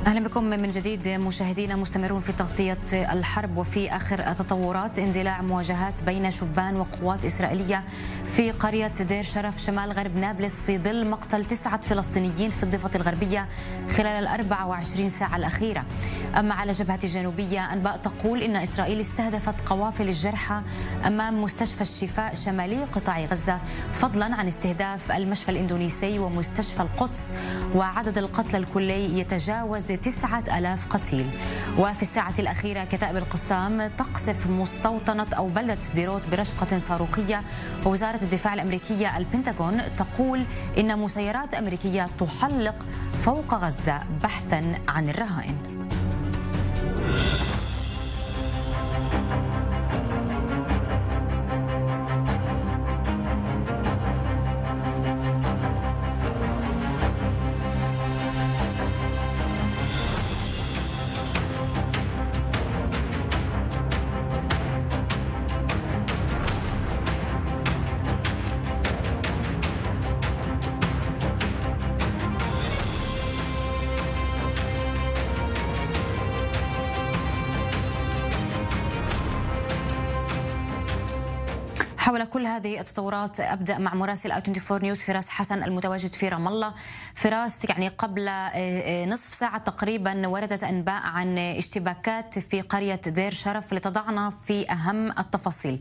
أهلا بكم من جديد مشاهدينا، مستمرون في تغطية الحرب. وفي آخر تطورات اندلاع مواجهات بين شبان وقوات إسرائيلية في قرية دير شرف شمال غرب نابلس في ظل مقتل 9 فلسطينيين في الضفة الغربية خلال 24 ساعة الأخيرة. أما على الجبهة الجنوبية أنباء تقول إن إسرائيل استهدفت قوافل الجرحى أمام مستشفى الشفاء شمالي قطاع غزة، فضلا عن استهداف المشفى الإندونيسي ومستشفى القدس، وعدد القتلى الكلي يتجاوز 9000 قتيل. وفي الساعة الأخيرة كتائب القسام تقصف مستوطنة أو بلدة سديروت برشقة صاروخية، ووزارة الدفاع الأمريكية البنتاغون تقول إن مسيرات أمريكية تحلق فوق غزة بحثا عن الرهائن. حول كل هذه التطورات أبدأ مع مراسل آي 24 نيوز فراس حسن المتواجد في رام الله. فراس، يعني قبل نصف ساعة تقريبا وردت أنباء عن اشتباكات في قرية دير شرف، لتضعنا في أهم التفاصيل.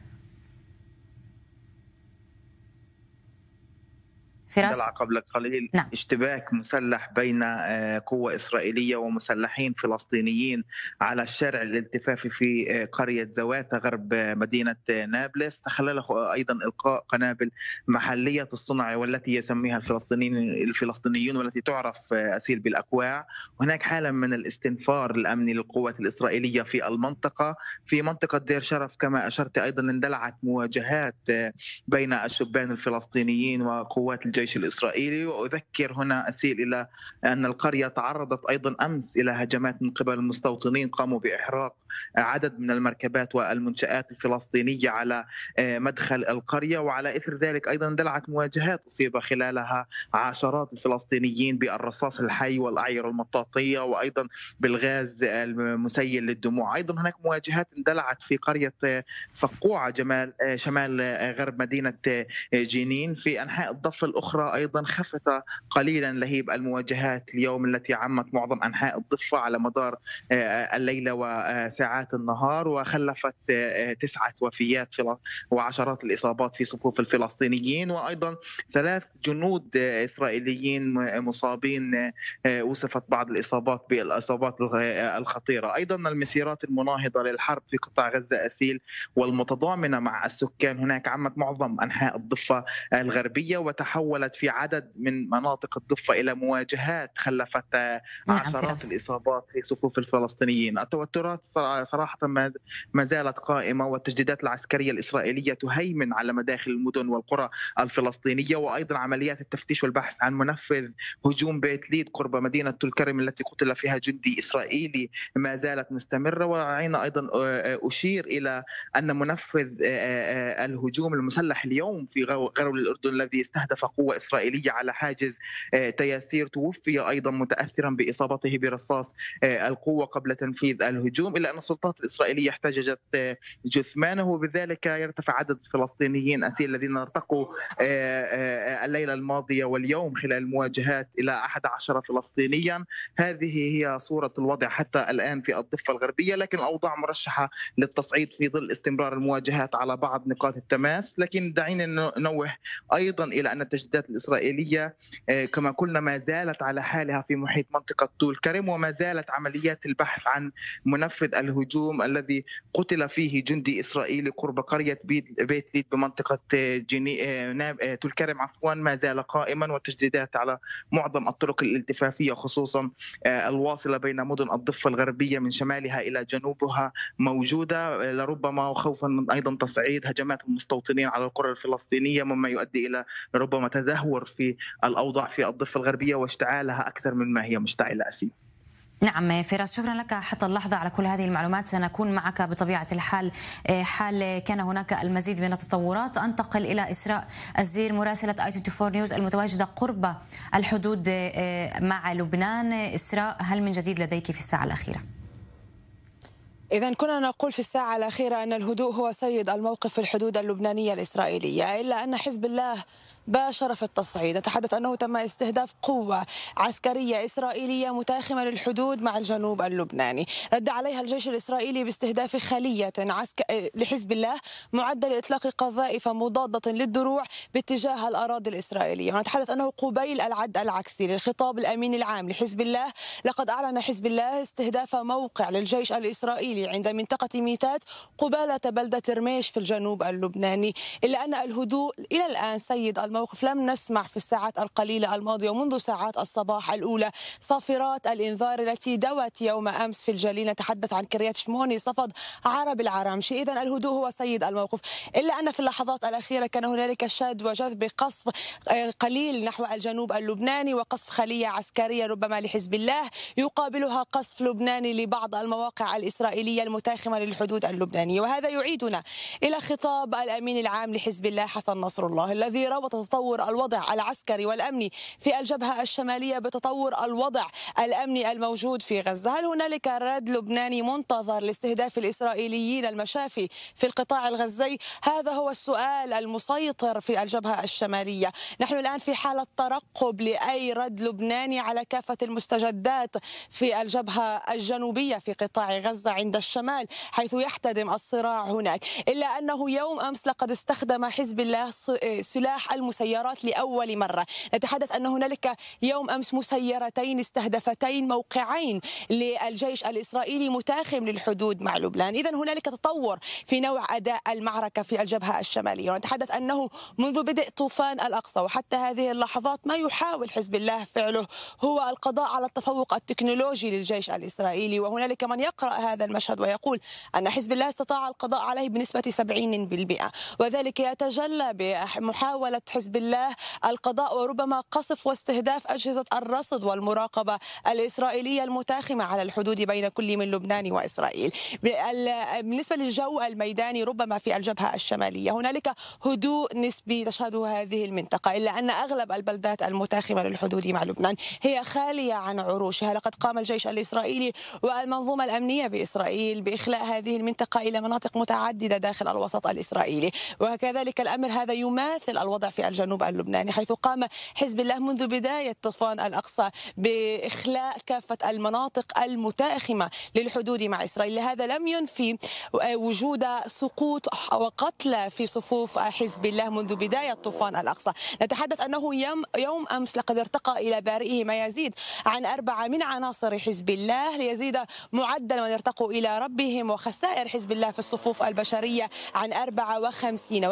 اندلع قبل قليل اشتباك مسلح بين قوة إسرائيلية ومسلحين فلسطينيين على الشارع الالتفافي في قرية زواتا غرب مدينة نابلس، تخلله أيضا إلقاء قنابل محلية الصنع والتي يسميها الفلسطينيون والتي تعرف أسيل بالأكواع. هناك حالة من الاستنفار الأمني للقوات الإسرائيلية في المنطقة، في منطقة دير شرف كما أشرت. أيضا اندلعت مواجهات بين الشبان الفلسطينيين وقوات الجيش الإسرائيلي. وأذكر هنا أسيل إلى أن القرية تعرضت أيضا أمس إلى هجمات من قبل المستوطنين قاموا بإحراق عدد من المركبات والمنشآت الفلسطينية على مدخل القرية. وعلى إثر ذلك أيضا اندلعت مواجهات أصيب خلالها عشرات الفلسطينيين بالرصاص الحي والأعير المطاطية وأيضا بالغاز المسيل للدموع. أيضا هناك مواجهات اندلعت في قرية فقوعة شمال غرب مدينة جنين. في أنحاء الضفة الأخرى أيضا خفت قليلا لهيب المواجهات اليوم التي عمت معظم أنحاء الضفة على مدار الليلة وساعات النهار، وخلفت 9 وفيات وعشرات الإصابات في صفوف الفلسطينيين، وأيضا 3 جنود إسرائيليين مصابين. وصفت بعض الإصابات بالإصابات الخطيرة. أيضا المسيرات المناهضة للحرب في قطاع غزة أسيل والمتضامنة مع السكان هناك عمت معظم أنحاء الضفة الغربية، وتحولت في عدد من مناطق الضفة إلى مواجهات خلفت عشرات الإصابات في صفوف الفلسطينيين. التوترات صراحة ما زالت قائمة، والتجديدات العسكرية الإسرائيلية تهيمن على مداخل المدن والقرى الفلسطينية. وأيضا عمليات التفتيش والبحث عن منفذ هجوم بيت ليد قرب مدينة تل كرم التي قتل فيها جندي إسرائيلي ما زالت مستمرة. وعين أيضا أشير إلى أن منفذ الهجوم المسلح اليوم في غرب الأردن الذي استهدف قوة إسرائيلية على حاجز تياسير توفي أيضا متأثرا بإصابته برصاص القوة قبل تنفيذ الهجوم، إلا أن السلطات الإسرائيلية احتججت جثمانه. وبذلك يرتفع عدد الفلسطينيين أسير الذين ارتقوا الليلة الماضية واليوم خلال المواجهات إلى 11 فلسطينيا. هذه هي صورة الوضع حتى الآن في الضفة الغربية، لكن الأوضاع مرشحة للتصعيد في ظل استمرار المواجهات على بعض نقاط التماس. لكن دعينا ننوه أيضا إلى أن التجديدات الإسرائيلية كما قلنا ما زالت على حالها في محيط منطقة طول كرم، وما زالت عمليات البحث عن منفذ الهجوم الذي قتل فيه جندي إسرائيلي قرب قرية بيت ليد بمنطقة طول كرم ما زال قائما. والتجديدات على معظم الطرق الالتفافية خصوصا الواصلة بين مدن الضفة الغربية من شمالها إلى جنوبها موجودة، لربما خوفا من أيضا تصعيد هجمات المستوطنين على القرى الفلسطينية، مما يؤدي إلى ربما تدهور في الأوضاع في الضفة الغربية واشتعالها أكثر مما هي مشتعلة أسيل. نعم فراس، شكرا لك حتى اللحظة على كل هذه المعلومات. سنكون معك بطبيعة الحال حال كان هناك المزيد من التطورات. أنتقل إلى إسراء الزير مراسلة i24 نيوز المتواجدة قرب الحدود مع لبنان. إسراء، هل من جديد لديك في الساعة الأخيرة؟ إذا كنا نقول في الساعة الأخيرة أن الهدوء هو سيد الموقف في الحدود اللبنانية الإسرائيلية، إلا أن حزب الله باشر في التصعيد. نتحدث أنه تم استهداف قوة عسكرية إسرائيلية متاخمة للحدود مع الجنوب اللبناني، رد عليها الجيش الإسرائيلي باستهداف خلية لحزب الله معدة لإطلاق قذائف مضادة للدروع باتجاه الأراضي الإسرائيلية. ونتحدث أنه قبيل العد العكسي للخطاب الأمين العام لحزب الله، لقد أعلن حزب الله استهداف موقع للجيش الإسرائيلي عند منطقة ميتات قبالة بلدة رميش في الجنوب اللبناني. إلا أن الهدوء إلى الآن سيد الموقف. لم نسمع في الساعات القليلة الماضية ومنذ ساعات الصباح الأولى صافرات الإنذار التي دوت يوم أمس في الجليل. نتحدث عن كريات شموني، صفد، عرب العرامشي. إذن الهدوء هو سيد الموقف، إلا أن في اللحظات الأخيرة كان هنالك شد وجذب قصف قليل نحو الجنوب اللبناني وقصف خلية عسكرية ربما لحزب الله، يقابلها قصف لبناني لبعض المواقع الإسرائيلية المتاخمة للحدود اللبنانية. وهذا يعيدنا إلى خطاب الأمين العام لحزب الله حسن نصر الله، الذي ربط تطور الوضع العسكري والأمني في الجبهة الشمالية بتطور الوضع الأمني الموجود في غزة. هل هنالك رد لبناني منتظر لاستهداف الإسرائيليين المشافي في القطاع الغزي؟ هذا هو السؤال المسيطر في الجبهة الشمالية. نحن الآن في حالة ترقب لأي رد لبناني على كافة المستجدات في الجبهة الجنوبية في قطاع غزة عند الشمال حيث يحتدم الصراع هناك. إلا أنه يوم أمس لقد استخدم حزب الله سلاح المسيرات لأول مرة. نتحدث أن هنالك يوم أمس مسيرتين استهدفتين موقعين للجيش الإسرائيلي متاخم للحدود مع لبنان. إذن هنالك تطور في نوع أداء المعركة في الجبهة الشمالية. ونتحدث أنه منذ بدء طوفان الأقصى وحتى هذه اللحظات ما يحاول حزب الله فعله هو القضاء على التفوق التكنولوجي للجيش الإسرائيلي. وهنالك من يقرأ هذا المشهد ويقول أن حزب الله استطاع القضاء عليه بنسبة 70%، وذلك يتجلى بمحاولة حزب الله القضاء وربما قصف واستهداف أجهزة الرصد والمراقبة الإسرائيلية المتاخمة على الحدود بين كل من لبنان وإسرائيل. بالنسبة للجو الميداني ربما في الجبهة الشمالية هنالك هدوء نسبي تشهده هذه المنطقة، إلا أن أغلب البلدات المتاخمة للحدود مع لبنان هي خالية عن عروشها. لقد قام الجيش الإسرائيلي والمنظومة الأمنية بإسرائيل بإخلاء هذه المنطقة إلى مناطق متعددة داخل الوسط الإسرائيلي، وكذلك الأمر هذا يماثل الوضع في الجنوب اللبناني حيث قام حزب الله منذ بداية طوفان الأقصى بإخلاء كافة المناطق المتاخمة للحدود مع إسرائيل. هذا لم ينفي وجود سقوط وقتلى في صفوف حزب الله منذ بداية طوفان الأقصى. نتحدث أنه يوم أمس لقد ارتقى إلى بارئه ما يزيد عن 4 من عناصر حزب الله، ليزيد معدل من ارتقوا إلى ربهم وخسائر حزب الله في الصفوف البشرية عن 54،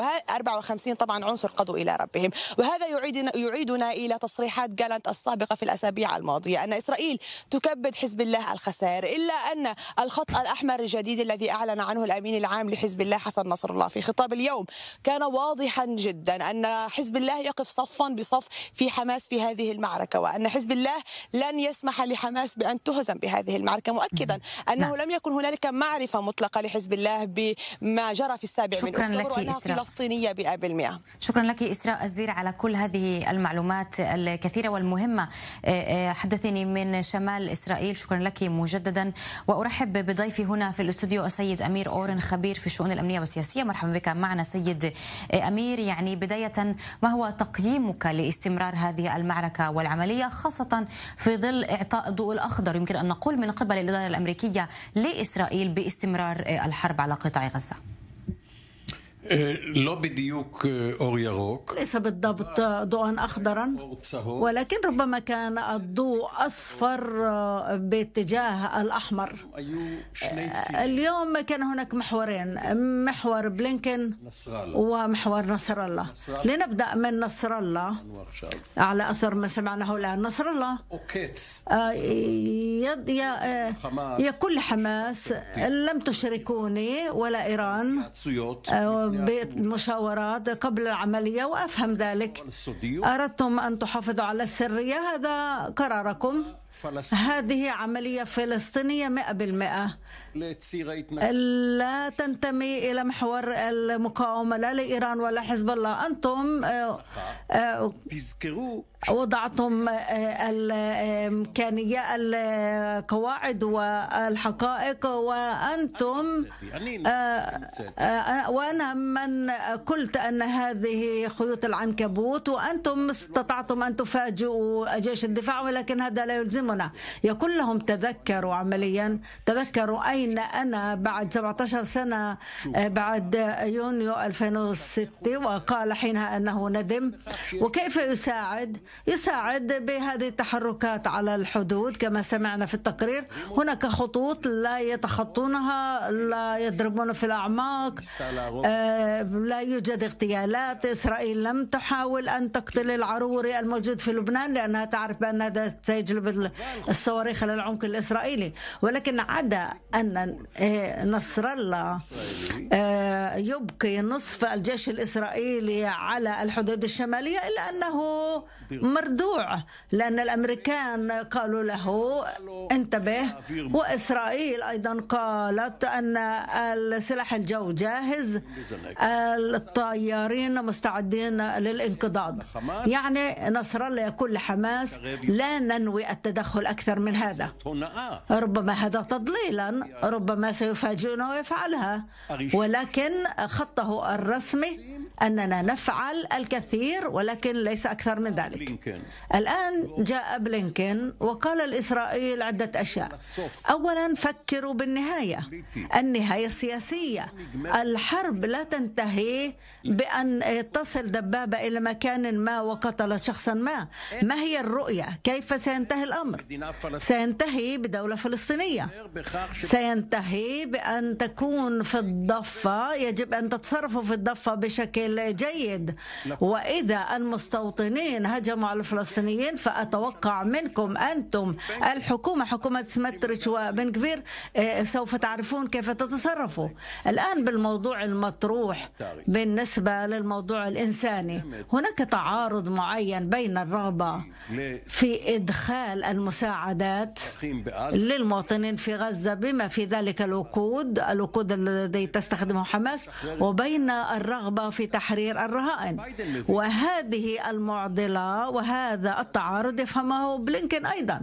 54 طبعا عنصر قضوا إلى ربهم. وهذا يعيدنا إلى تصريحات جالنت السابقة في الأسابيع الماضية أن إسرائيل تكبد حزب الله الخسائر، إلا أن الخط الأحمر الجديد الذي أعلن عنه الأمين العام لحزب الله حسن نصر الله في خطاب اليوم كان واضحا جدا أن حزب الله يقف صفا بصف في حماس في هذه المعركة، وأن حزب الله لن يسمح لحماس بأن تهزم بهذه المعركة، مؤكدا أنه لم يكن هنالك معرفة مطلقة لحزب الله بما جرى في 7 من أكتوبر وأنها فلسطينية 100%. شكرا لك إسراء الزير على كل هذه المعلومات الكثيرة والمهمة. حدثني من شمال إسرائيل. شكرا لك مجددا، وأرحب بضيفي هنا في الاستوديو السيد أمير أورن، خبير في الشؤون الأمنية والسياسية. مرحبا بك معنا سيد أمير. يعني بداية، ما هو تقييمك لاستمرار هذه المعركة والعملية خاصة في ظل إعطاء الضوء الأخضر يمكن أن نقول من قبل الإدارة الأمريكية لإسرائيل باستمرار الحرب على قطاع غزة؟ לא בדיוק אור ירוק. ليس بالضبط ضوءا أخضرا، ولكن ربما كان الضوء أصفر باتجاه الأحمر. اليوم كان هناك محورين، محور بلينكن ومحور نصر الله. لنبدأ من نصر الله على أثر ما سمعناه الآن. نصر الله يقول حماس لم تشركوني ولا إيران بالمشاورات قبل العملية، وأفهم ذلك. أردتم أن تحافظوا على السرية، هذا قراركم، هذه عملية فلسطينية 100%، لا تنتمي إلى محور المقاومة لا لإيران ولا حزب الله. أنتم وضعتم الإمكانية القواعد والحقائق، وأنتم وأنا من قلت أن هذه خيوط العنكبوت، وأنتم استطعتم أن تفاجئوا جيش الدفاع، ولكن هذا لا يلزمنا. يقول لهم تذكروا عمليا، تذكروا أين أنا بعد 17 سنة بعد يونيو 2006، وقال حينها أنه ندم. وكيف يساعد بهذه التحركات على الحدود كما سمعنا في التقرير. هناك خطوط لا يتخطونها، لا يضربون في الأعماق، لا يوجد اغتيالات. إسرائيل لم تحاول أن تقتل العروري الموجود في لبنان لأنها تعرف بأن هذا سيجلب الصواريخ للعمق الإسرائيلي. ولكن عدا أن نصر الله يبقي نصف الجيش الإسرائيلي على الحدود الشمالية، إلا أنه مردوع، لأن الأمريكان قالوا له انتبه، وإسرائيل أيضا قالت أن السلاح الجو جاهز، الطيارين مستعدين للانقضاض. يعني نصر الله يقول لحماس لا ننوي التدخل أكثر من هذا. ربما هذا تضليلا، ربما سيفاجئنا ويفعلها، ولكن خطه الرسمي أننا نفعل الكثير ولكن ليس أكثر من ذلك. الآن جاء بلينكين وقال لإسرائيل عدة أشياء. أولا، فكروا بالنهاية، النهاية السياسية. الحرب لا تنتهي بأن تصل دبابة إلى مكان ما وقتل شخصا ما. ما هي الرؤية؟ كيف سينتهي الأمر؟ سينتهي بدولة فلسطينية، سينتهي بأن تكون في الضفة، يجب أن تتصرفوا في الضفة بشكل جيد. وإذا المستوطنين هجموا على الفلسطينيين فأتوقع منكم أنتم الحكومة، حكومة سمتريتش وبن غفير، سوف تعرفون كيف تتصرفوا. الآن بالموضوع المطروح بالنسبة للموضوع الإنساني، هناك تعارض معين بين الرغبة في إدخال المساعدات للمواطنين في غزة بما في ذلك الوقود الذي تستخدمه حماس، وبين الرغبة في تحرير الرهائن. وهذه المعضلة وهذا التعارض يفهمه بلينكين أيضا،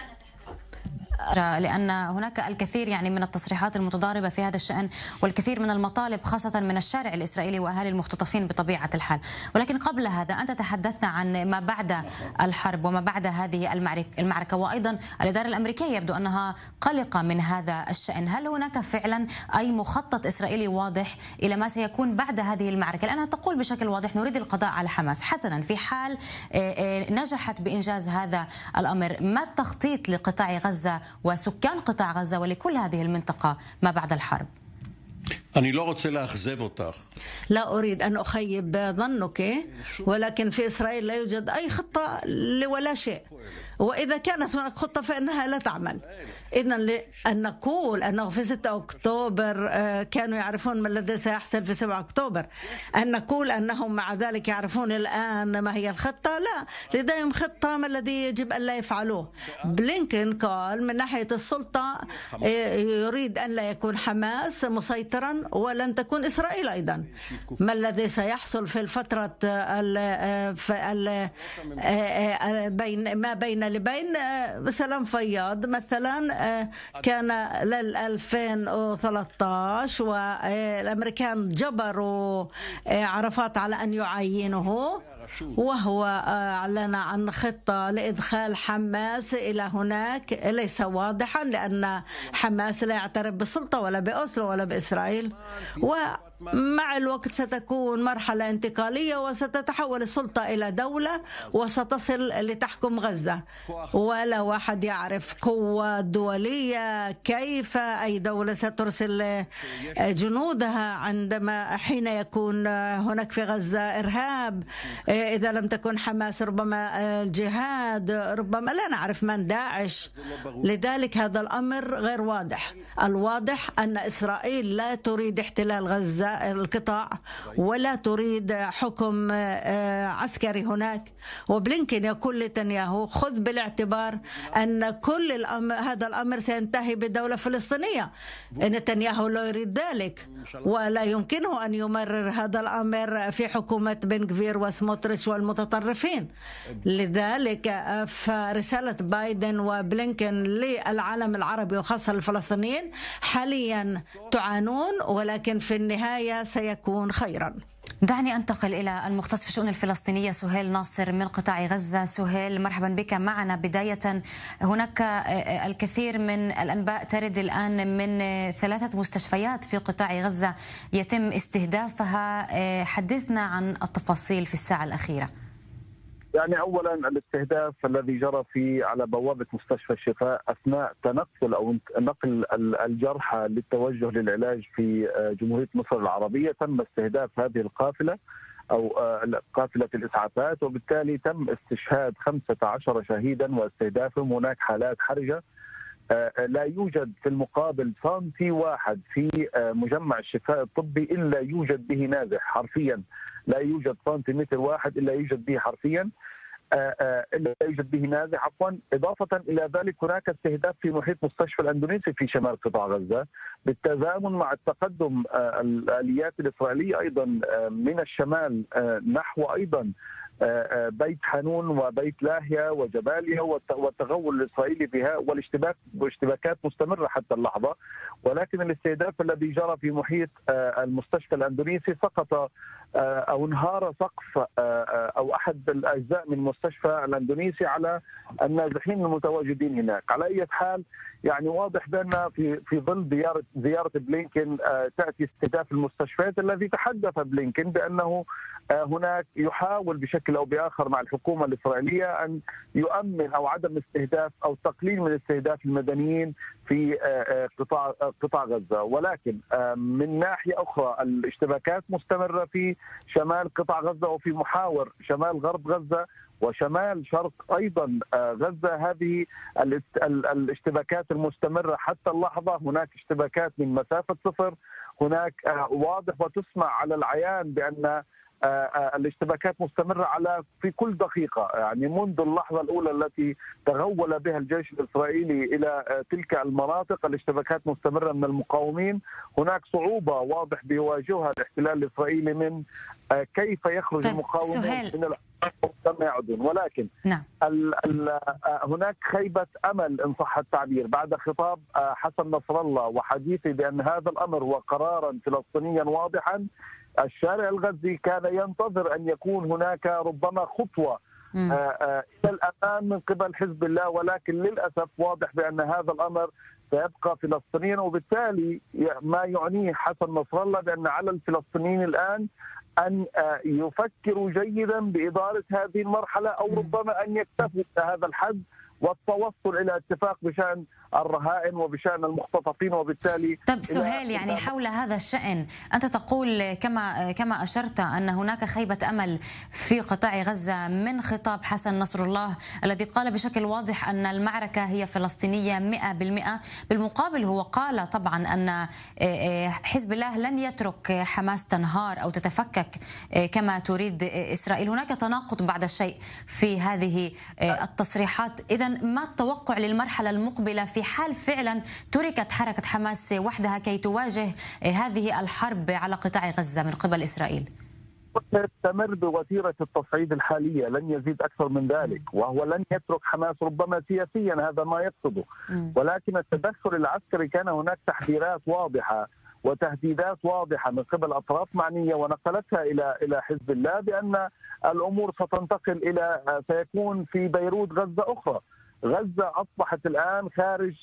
لأن هناك الكثير من التصريحات المتضاربة في هذا الشأن، والكثير من المطالب خاصة من الشارع الإسرائيلي وأهالي المختطفين بطبيعة الحال. ولكن قبل هذا أنت تحدثت عن ما بعد الحرب وما بعد هذه المعركة، وأيضا الإدارة الأمريكية يبدو أنها قلقة من هذا الشأن. هل هناك فعلا أي مخطط إسرائيلي واضح إلى ما سيكون بعد هذه المعركة؟ لأنها تقول بشكل واضح نريد القضاء على حماس. حسنا، في حال نجحت بإنجاز هذا الأمر، ما التخطيط لقطاع غزة وسكان قطاع غزة ولكل هذه المنطقة ما بعد الحرب؟ لا أريد أن أخيب ظنك، ولكن في إسرائيل لا يوجد أي خطة ولا شيء، وإذا كانت هناك خطة فإنها لا تعمل. إذن أن نقول أنه في 6 أكتوبر كانوا يعرفون ما الذي سيحصل في 7 أكتوبر، أن نقول أنهم مع ذلك يعرفون الآن ما هي الخطة، لا، لديهم خطة ما الذي يجب أن لا يفعلوه. بلينكين قال من ناحية السلطة يريد أن لا يكون حماس مسيطرا ولن تكون إسرائيل أيضا. ما الذي سيحصل في الفترة ما بين لبين سلام فياض مثلا كان لل 2013 والأمريكان جبروا عرفات على أن يعينه، وهو أعلن عن خطة لإدخال حماس إلى هناك ليس واضحا، لأن حماس لا يعترف بالسلطة ولا بأوسلو ولا بإسرائيل. ومع الوقت ستكون مرحلة انتقالية وستتحول السلطة إلى دولة وستصل لتحكم غزة، ولا واحد يعرف قوة دولية كيف أي دولة سترسل جنودها حين يكون هناك في غزة إرهاب. إذا لم تكن حماس ربما الجهاد، ربما لا نعرف من داعش. لذلك هذا الأمر غير واضح. الواضح أن إسرائيل لا تريد احتلال غزة هذا القطاع ولا تريد حكم عسكري هناك. وبلينكين يقول لنتنياهو خذ بالاعتبار أن كل هذا الأمر سينتهي بالدولة الفلسطينية. نتنياهو لا يريد ذلك ولا يمكنه أن يمرر هذا الأمر في حكومة بن غفير وسموتريتش والمتطرفين. لذلك فرسالة بايدن وبلينكين للعالم العربي وخاصة الفلسطينيين حاليا تعانون، ولكن في النهاية سيكون خيرا. دعني أنتقل إلى المختص في الشؤون الفلسطينية سهيل ناصر من قطاع غزة. سهيل، مرحبا بك معنا. بداية، هناك الكثير من الأنباء ترد الآن من 3 مستشفيات في قطاع غزة يتم استهدافها. حدثنا عن التفاصيل في الساعة الأخيرة. يعني أولا الاستهداف الذي جرى على بوابة مستشفى الشفاء أثناء تنقل أو نقل الجرحى للتوجه للعلاج في جمهورية مصر العربية، تم استهداف هذه القافلة أو قافلة الإسعافات، وبالتالي تم استشهاد 15 شهيدا واستهدافهم. هناك حالات حرجة. لا يوجد في المقابل سنتي واحد في مجمع الشفاء الطبي إلا يوجد به نازح حرفيا. لا يوجد سنتيمتر واحد إلا يوجد به حرفيا إلا يوجد به نازح عفوا. إضافة إلى ذلك هناك استهداف في محيط مستشفى الأندونيسي في شمال قطاع غزة، بالتزامن مع التقدم الآليات الإسرائيليه أيضا من الشمال نحو أيضا بيت حانون وبيت لاهيا وجباليا، والتغول الإسرائيلي بها والاشتباكات مستمرة حتى اللحظة. ولكن الاستهداف الذي جرى في محيط المستشفى الأندونيسي سقط أو انهار سقف أو أحد الأجزاء من المستشفى الأندونيسي على النازحين المتواجدين هناك. على أي حال يعني واضح بأن في ظل زيارة بلينكين تأتي استهداف المستشفيات، الذي تحدث بلينكين بأنه هناك يحاول بشكل أو بآخر مع الحكومة الإسرائيلية أن يؤمن أو عدم استهداف أو تقليل من استهداف المدنيين في قطاع غزة. ولكن من ناحية أخرى الاشتباكات مستمرة في شمال قطاع غزة وفي محاور شمال غرب غزة وشمال شرق أيضا غزة. هذه الاشتباكات المستمرة حتى اللحظة. هناك اشتباكات من مسافة صفر. هناك واضح وتسمع على العيان بأن الاشتباكات مستمرة في كل دقيقة، يعني منذ اللحظة الأولى التي تغول بها الجيش الإسرائيلي إلى تلك المناطق الاشتباكات مستمرة من المقاومين. هناك صعوبة واضح بيواجهها الاحتلال الإسرائيلي من كيف يخرج المقاومون من الأمن يعودون. ولكن هناك خيبة أمل إن صح التعبير بعد خطاب حسن نصر الله وحديثه بأن هذا الأمر هو قرارا فلسطينيا واضحا. الشارع الغزي كان ينتظر أن يكون هناك ربما خطوة إلى الأمام من قبل حزب الله، ولكن للأسف واضح بأن هذا الأمر سيبقى فلسطينيا. وبالتالي ما يعنيه حسن نصر الله بأن على الفلسطينيين الآن أن يفكروا جيدا بإدارة هذه المرحلة، أو ربما أن يكتفوا بهذا الحد والتوصل إلى اتفاق بشأن الرهائن وبشأن المختطفين. وبالتالي طب سهيل، يعني حول هذا الشأن أنت تقول كما أشرت أن هناك خيبة أمل في قطاع غزة من خطاب حسن نصر الله الذي قال بشكل واضح أن المعركة هي فلسطينية 100%. بالمقابل هو قال طبعا أن حزب الله لن يترك حماس تنهار أو تتفكك كما تريد إسرائيل. هناك تناقض بعض الشيء في هذه التصريحات. إذن ما التوقع للمرحلة المقبلة في حال فعلا تركت حركة حماس وحدها كي تواجه هذه الحرب على قطاع غزة من قبل إسرائيل؟ تستمر بوتيرة التصعيد الحالية، لن يزيد أكثر من ذلك، وهو لن يترك حماس ربما سياسيا، هذا ما يقصده. ولكن التدخل العسكري كان هناك تحذيرات واضحة وتهديدات واضحة من قبل أطراف معنية ونقلتها إلى حزب الله بأن الأمور ستنتقل سيكون في بيروت غزة أخرى. غزة أصبحت الآن خارج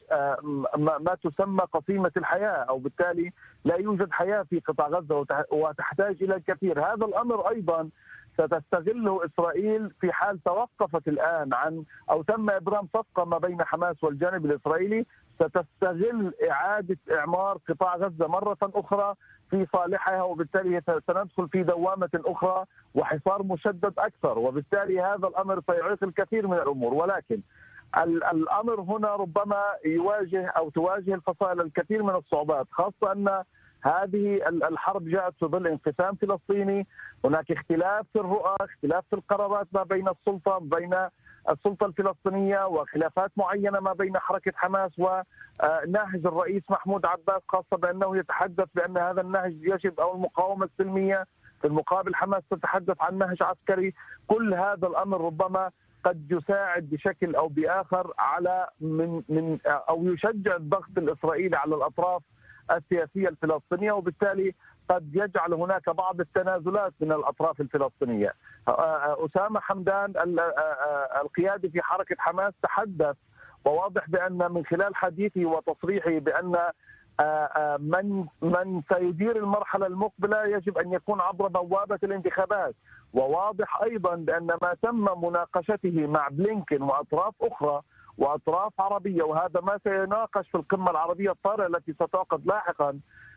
ما تسمى قصيمة الحياة، أو بالتالي لا يوجد حياة في قطاع غزة وتحتاج إلى الكثير. هذا الأمر أيضا ستستغله إسرائيل في حال توقفت الآن عن أو تم إبرام صفقة ما بين حماس والجانب الإسرائيلي. ستستغل إعادة إعمار قطاع غزة مرة أخرى في صالحها، وبالتالي سندخل في دوامة أخرى وحصار مشدد أكثر، وبالتالي هذا الأمر سيعيق الكثير من الأمور. ولكن الأمر هنا ربما يواجه أو تواجه الفصائل الكثير من الصعوبات، خاصة أن هذه الحرب جاءت في ظل انقسام فلسطيني، هناك اختلاف في الرؤى، اختلاف في القرارات ما بين السلطة الفلسطينية، وخلافات معينة ما بين حركة حماس ونهج الرئيس محمود عباس، خاصة بأنه يتحدث بأن هذا النهج يجب أو المقاومة السلمية، في المقابل حماس تتحدث عن نهج عسكري. كل هذا الأمر ربما قد يساعد بشكل أو بآخر على أو يشجع الضغط الإسرائيلي على الأطراف السياسية الفلسطينية، وبالتالي قد يجعل هناك بعض التنازلات من الأطراف الفلسطينية. أسامة حمدان القيادي في حركة حماس تحدث وواضح بأن من خلال حديثه وتصريحه بأن من سيدير المرحلة المقبلة يجب أن يكون عبر بوابة الانتخابات، وواضح أيضا بأن ما تم مناقشته مع بلينكن وأطراف أخرى وأطراف عربية، وهذا ما سيناقش في القمة العربية الطارئة التي ستعقد لاحقا،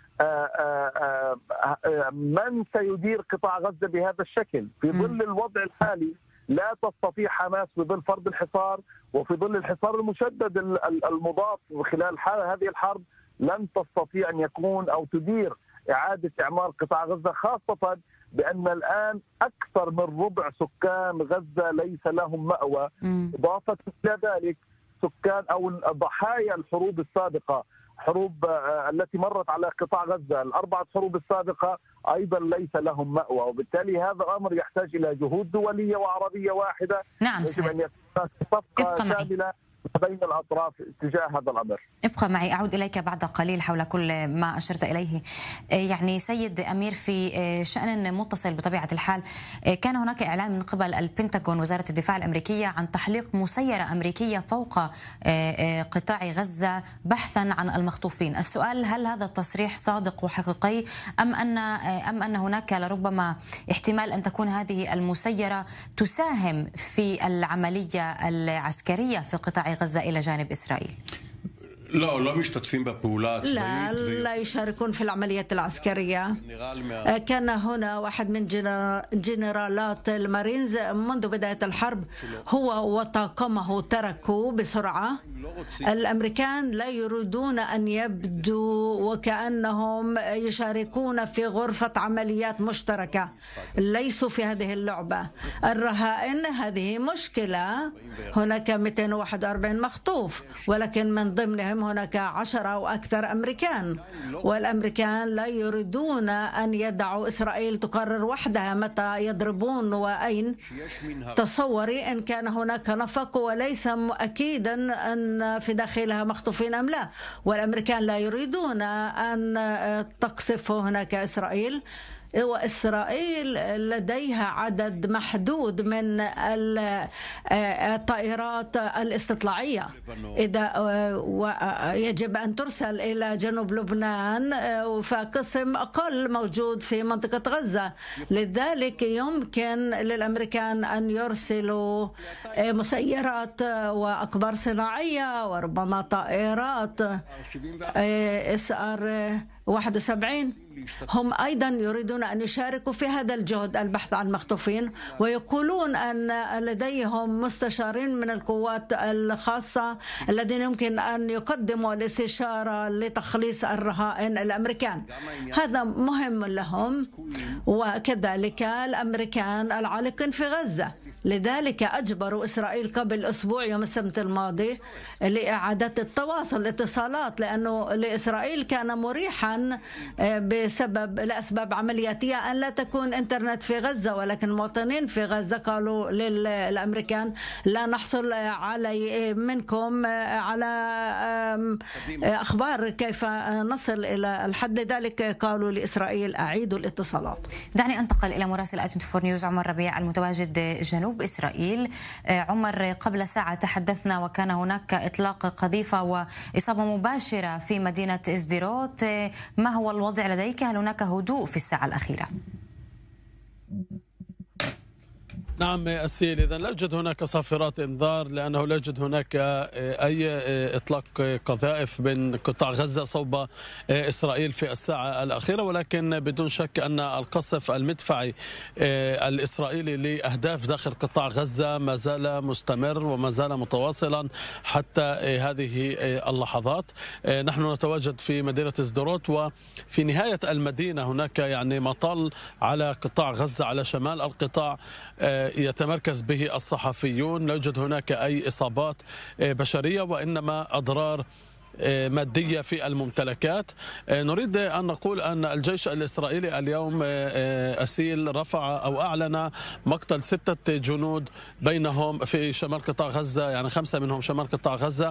من سيدير قطاع غزة بهذا الشكل في ظل الوضع الحالي. لا تستطيع حماس في ظل فرض الحصار وفي ظل الحصار المشدد المضاف خلال هذه الحرب، لن تستطيع أن يكون أو تدير إعادة إعمار قطاع غزة، خاصة بأن الآن أكثر من ربع سكان غزة ليس لهم مأوى، إضافة إلى ذلك سكان أو ضحايا الحروب السابقة، حروب التي مرت على قطاع غزة، الأربعة حروب السابقة أيضا ليس لهم مأوى، وبالتالي هذا الأمر يحتاج إلى جهود دولية وعربية واحدة. نعم، يجب أن يكون صفقة شاملة بين الأطراف تجاه هذا الأمر. ابقى معي، أعود إليك بعد قليل حول كل ما أشرت إليه. يعني سيد أمير، في شأن متصل بطبيعة الحال، كان هناك إعلان من قبل البنتاغون وزارة الدفاع الأمريكية عن تحليق مسيرة أمريكية فوق قطاع غزة بحثا عن المخطوفين. السؤال: هل هذا التصريح صادق وحقيقي أم أن هناك لربما احتمال أن تكون هذه المسيرة تساهم في العملية العسكرية في قطاع غزة إلى جانب إسرائيل؟ لا يشاركون في العمليات العسكرية. كان هنا واحد من جنرالات المارينز منذ بداية الحرب، هو وطاقمه تركوا بسرعة. الأمريكان لا يريدون أن يبدوا وكأنهم يشاركون في غرفة عمليات مشتركة، ليسوا في هذه اللعبة. الرهائن هذه مشكلة، هناك 241 مخطوف، ولكن من ضمنهم هناك 10 أو أكثر أمريكان، والأمريكان لا يريدون أن يدعوا إسرائيل تقرر وحدها متى يضربون وأين. تصوري إن كان هناك نفق وليس مؤكدا أن في داخلها مخطوفين أم لا، والأمريكان لا يريدون أن تقصف هناك إسرائيل، وإسرائيل لديها عدد محدود من الطائرات الاستطلاعية، إذا يجب أن ترسل إلى جنوب لبنان، فقسم أقل موجود في منطقة غزة. لذلك يمكن للأمريكان أن يرسلوا مسيرات وأقمار صناعية وربما طائرات SR-71. هم أيضا يريدون أن يشاركوا في هذا الجهد، البحث عن مخطوفين، ويقولون أن لديهم مستشارين من القوات الخاصة الذين يمكن أن يقدموا الاستشارة لتخليص الرهائن الأمريكان. هذا مهم لهم، وكذلك الأمريكان العالقين في غزة. لذلك أجبروا إسرائيل قبل أسبوع يوم السبت الماضي لإعادة التواصل الاتصالات، لأنه لإسرائيل كان مريحا لأسباب عملياتية أن لا تكون إنترنت في غزة، ولكن المواطنين في غزة قالوا للأمريكان لا نحصل منكم على أخبار كيف نصل إلى الحد، لذلك قالوا لإسرائيل أعيدوا الاتصالات. دعني أنتقل إلى مراسل آي24 نيوز عمر ربيع المتواجد جنوب إسرائيل. عمر، قبل ساعة تحدثنا وكان هناك إطلاق قذيفة وإصابة مباشرة في مدينة إسديروت، ما هو الوضع لديك؟ هل هناك هدوء في الساعة الأخيرة؟ نعم أسيل، إذن لا يوجد هناك صافرات إنذار لأنه لا يوجد هناك أي إطلاق قذائف من قطاع غزة صوب إسرائيل في الساعة الأخيرة، ولكن بدون شك أن القصف المدفعي الإسرائيلي لأهداف داخل قطاع غزة ما زال مستمر وما زال متواصلا حتى هذه اللحظات. نحن نتواجد في مدينة سدروت، وفي نهاية المدينة هناك يعني مطل على قطاع غزة على شمال القطاع يتمركز به الصحفيون. لا يوجد هناك أي إصابات بشرية وإنما أضرار مادية في الممتلكات. نريد أن نقول أن الجيش الإسرائيلي اليوم أسيل رفع أو أعلن مقتل 6 جنود بينهم في شمال قطاع غزة، يعني 5 منهم شمال قطاع غزة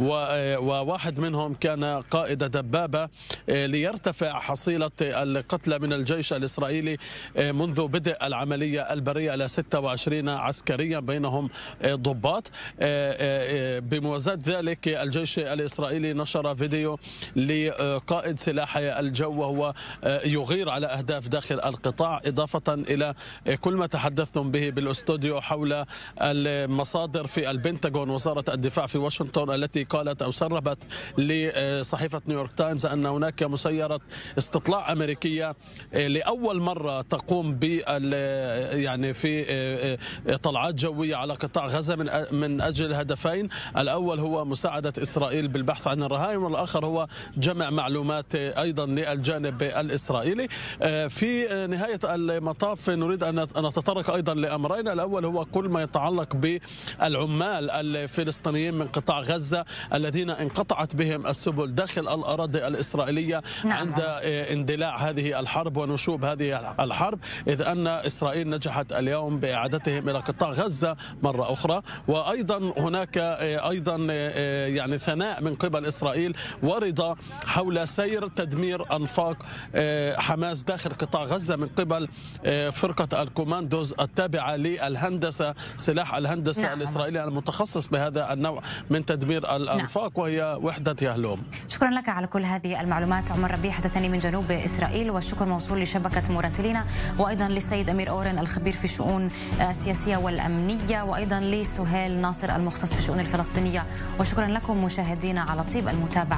وواحد منهم كان قائد دبابة، ليرتفع حصيلة القتلى من الجيش الإسرائيلي منذ بدء العملية البرية إلى 26 عسكريا بينهم ضباط. بموازاة ذلك الجيش الإسرائيلي نشر فيديو لقائد سلاح الجو وهو يغير على أهداف داخل القطاع، إضافة إلى كل ما تحدثتم به بالاستوديو حول المصادر في البنتاغون وزارة الدفاع في واشنطن التي قالت أو سربت لصحيفة نيويورك تايمز أن هناك مسيرة استطلاع أمريكية لأول مرة تقوم يعني في طلعات جوية على قطاع غزة من أجل هدفين. الأول هو مساعدة إسرائيل بالبحث عن الرهائن، والآخر هو جمع معلومات أيضا للجانب الإسرائيلي. في نهاية المطاف نريد أن نتطرق أيضا لأمرين. الأول هو كل ما يتعلق بالعمال الفلسطينيين من قطاع غزة الذين انقطعت بهم السبل داخل الأراضي الإسرائيلية عند اندلاع هذه الحرب ونشوب هذه الحرب، إذ أن إسرائيل نجحت اليوم بإعادتهم إلى قطاع غزة مرة أخرى. وأيضا هناك أيضا يعني ثناء من قبل إسرائيل ورضا حول سير تدمير أنفاق حماس داخل قطاع غزة من قبل فرقة الكوماندوز التابعة للهندسة، سلاح الهندسة الإسرائيلي المتخصص بهذا النوع من تدمير الأنفاق وهي وحدة يهلوم. شكرا لك على كل هذه المعلومات عمر ربيع، حدثني من جنوب إسرائيل، والشكر موصول لشبكة مراسلينا وأيضا للسيد أمير أورن الخبير في الشؤون السياسية والأمنية، وأيضا لسهيل ناصر المختص في الشؤون الفلسطينية. وشكرا لكم مشاهدينا على طيب المتابعة.